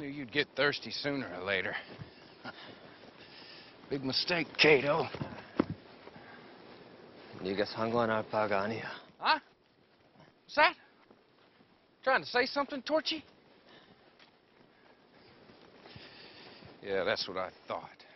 Knew you'd get thirsty sooner or later. Big mistake, Cato. 네가 상관할 바가 아니야. Huh? What's that? Trying to say something, Torchy? Yeah, that's what I thought.